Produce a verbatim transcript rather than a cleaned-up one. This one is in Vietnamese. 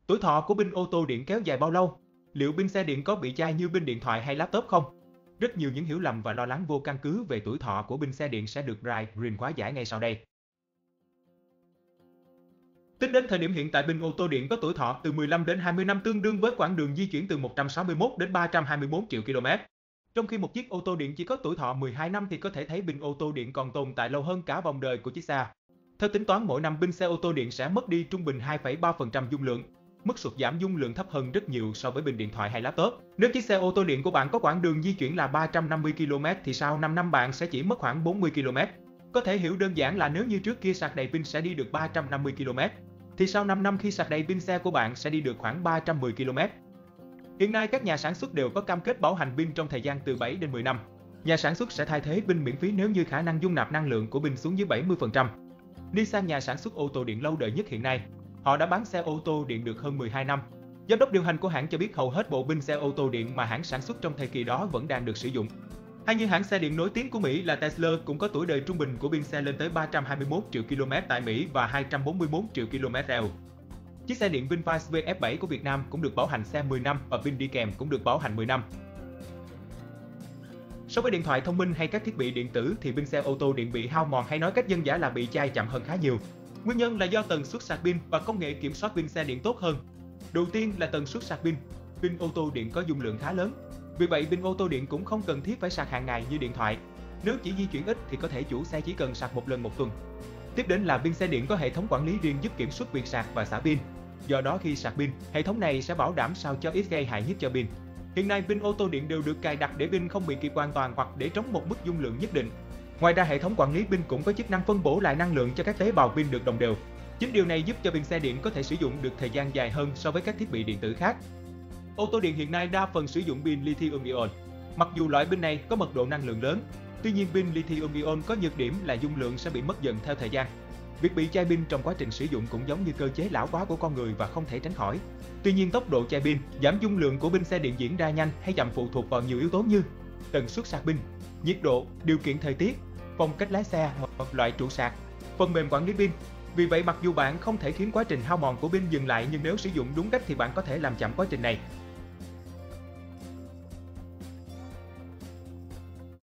Tuổi thọ của pin ô tô điện kéo dài bao lâu? Liệu pin xe điện có bị chai như pin điện thoại hay laptop không? Rất nhiều những hiểu lầm và lo lắng vô căn cứ về tuổi thọ của pin xe điện sẽ được Bright Green khóa giải ngay sau đây. Tính đến thời điểm hiện tại, pin ô tô điện có tuổi thọ từ mười lăm đến hai mươi năm, tương đương với quãng đường di chuyển từ một trăm sáu mươi mốt đến ba trăm hai mươi mốt triệu ki lô mét. Trong khi một chiếc ô tô điện chỉ có tuổi thọ mười hai năm thì có thể thấy pin ô tô điện còn tồn tại lâu hơn cả vòng đời của chiếc xe. Theo tính toán, mỗi năm pin xe ô tô điện sẽ mất đi trung bình hai phẩy ba phần trăm dung lượng. Mức sụt giảm dung lượng thấp hơn rất nhiều so với pin điện thoại hay laptop. Nếu chiếc xe ô tô điện của bạn có quãng đường di chuyển là ba trăm năm mươi ki lô mét thì sau năm năm bạn sẽ chỉ mất khoảng bốn mươi ki lô mét. Có thể hiểu đơn giản là nếu như trước kia sạc đầy pin sẽ đi được ba trăm năm mươi ki lô mét, thì sau năm năm khi sạc đầy pin xe của bạn sẽ đi được khoảng ba trăm mười ki lô mét. Hiện nay các nhà sản xuất đều có cam kết bảo hành pin trong thời gian từ bảy đến mười năm. Nhà sản xuất sẽ thay thế pin miễn phí nếu như khả năng dung nạp năng lượng của pin xuống dưới bảy mươi phần trăm. Nissan, nhà sản xuất ô tô điện lâu đời nhất hiện nay, họ đã bán xe ô tô điện được hơn mười hai năm. Giám đốc điều hành của hãng cho biết hầu hết bộ pin xe ô tô điện mà hãng sản xuất trong thời kỳ đó vẫn đang được sử dụng. Hay như hãng xe điện nổi tiếng của Mỹ là Tesla cũng có tuổi đời trung bình của pin xe lên tới ba trăm hai mươi mốt triệu ki lô mét tại Mỹ và hai trăm bốn mươi mốt triệu ki lô mét e u. Chiếc xe điện VinFast vê ép bảy của Việt Nam cũng được bảo hành xe mười năm và pin đi kèm cũng được bảo hành mười năm. So với điện thoại thông minh hay các thiết bị điện tử thì pin xe ô tô điện bị hao mòn, hay nói cách dân dã là bị chai chậm hơn khá nhiều. Nguyên nhân là do tần suất sạc pin và công nghệ kiểm soát pin xe điện tốt hơn. Đầu tiên là tần suất sạc pin. Pin ô tô điện có dung lượng khá lớn. Vì vậy, pin ô tô điện cũng không cần thiết phải sạc hàng ngày như điện thoại. Nếu chỉ di chuyển ít thì có thể chủ xe chỉ cần sạc một lần một tuần. Tiếp đến là pin xe điện có hệ thống quản lý riêng giúp kiểm soát việc sạc và xả pin. Do đó khi sạc pin, hệ thống này sẽ bảo đảm sao cho ít gây hại nhất cho pin. Hiện nay pin ô tô điện đều được cài đặt để pin không bị kiệt hoàn toàn hoặc để trống một mức dung lượng nhất định. Ngoài ra, hệ thống quản lý pin cũng có chức năng phân bổ lại năng lượng cho các tế bào pin được đồng đều. Chính điều này giúp cho pin xe điện có thể sử dụng được thời gian dài hơn so với các thiết bị điện tử khác. Ô tô điện hiện nay đa phần sử dụng pin lithium-ion. Mặc dù loại pin này có mật độ năng lượng lớn, tuy nhiên pin lithium-ion có nhược điểm là dung lượng sẽ bị mất dần theo thời gian. Việc bị chai pin trong quá trình sử dụng cũng giống như cơ chế lão hóa của con người và không thể tránh khỏi. Tuy nhiên, tốc độ chai pin, giảm dung lượng của pin xe điện diễn ra nhanh hay chậm phụ thuộc vào nhiều yếu tố như tần suất sạc pin, nhiệt độ, điều kiện thời tiết, phong cách lái xe hoặc loại trụ sạc, phần mềm quản lý pin. Vì vậy, mặc dù bạn không thể khiến quá trình hao mòn của pin dừng lại, nhưng nếu sử dụng đúng cách thì bạn có thể làm chậm quá trình này.